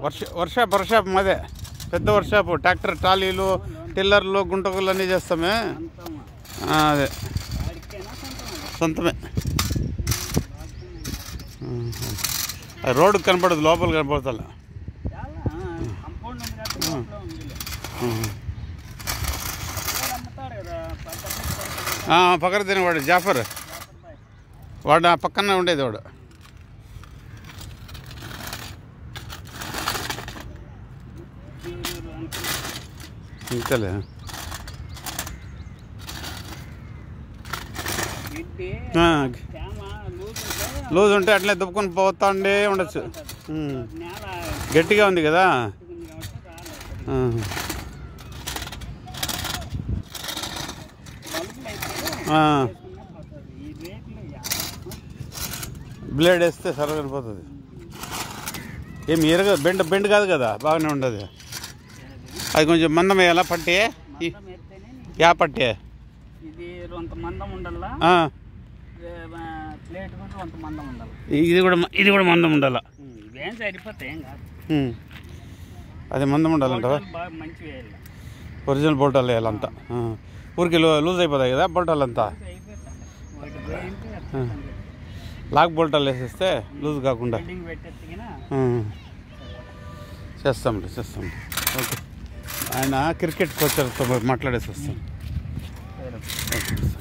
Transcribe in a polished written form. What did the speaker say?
వర్షాప్ మాదే పెద్ద వర్షాపు ట్రాక్టర్ ట్రాలీలు టిల్లర్లు గుంటకులు అన్నీ చేస్తామే అదే సొంతమే రోడ్డు కనపడదు లోపల కనపడతా పక్కన తినేవాడు జాఫర్ వాడు ఆ పక్కన ఉండేది వాడు ఇంతలే లూజ్ ఉంటే అట్లే దుప్పుకొని పోతాండే ఉండొచ్చు గట్టిగా ఉంది కదా బ్లేడ్ వేస్తే సరగా వెళ్ళిపోతుంది ఏమి ఎరగ బెండ్ కాదు కదా బాగానే ఉండదు అది కొంచెం మందం వేయాలా పట్టి యా పట్టి ఇది కూడా మందం ఉండాల అది మందం ఉండాలంట ఒరిజినల్ బోల్టాలు వేయాలంతా ఊరికి లూజ్ అయిపోతాయి కదా బోల్టాలు అంతా లాక్ బోల్టాలు వేసేస్తే లూజ్ కాకుండా చేస్తాం ఓకే ఆయన క్రికెట్ కోచర్తో మాట్లాడేసి వస్తాం ఓకే